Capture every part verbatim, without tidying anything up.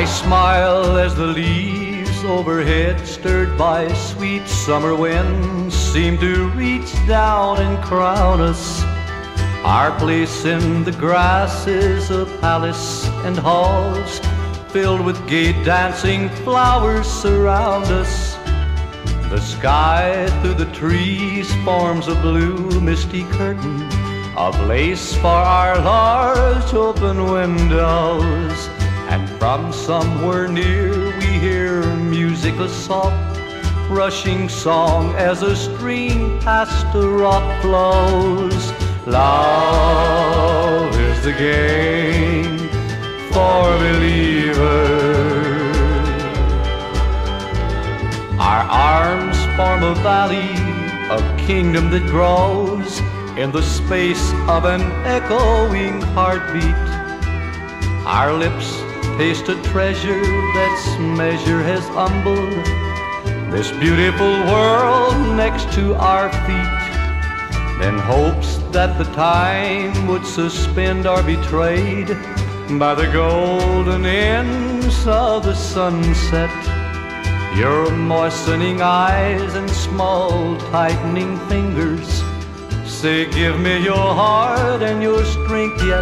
smile as the leaves overhead, stirred by sweet summer winds, seem to reach down and crown us. Our place in the grass is a palace, and halls filled with gay dancing flowers surround us. The sky through the trees forms a blue misty curtain of lace for our large open windows. And from somewhere near we hear music, a soft rushing song as a stream past a rock flows. Love is the game for believers. Our arms form a valley, a kingdom that grows in the space of an echoing heartbeat. Our lips taste a treasure that's measure has humbled this beautiful world next to our feet. In hopes that the time would suspend or be betrayed by the golden ends of the sunset, your moistening eyes and small tightening fingers say, give me your heart and your strength yet.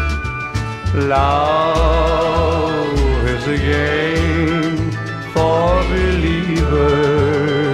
Love is a game for believers.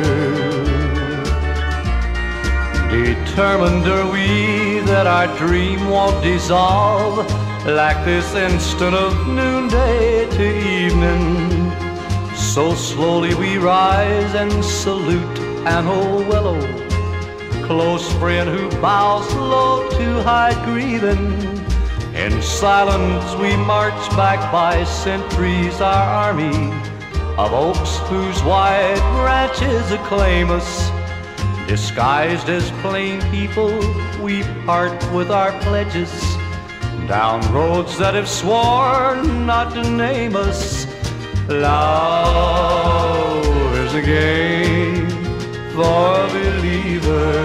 Determined are we that our dream won't dissolve like this instant of noonday to evening. So slowly we rise and salute an old willow, close friend who bows low to hide grieving. In silence we march back by centuries, our army of oaks whose wide branches acclaim us. Disguised as plain people, we part with our pledges down roads that have sworn not to name us. Love is a game for believers.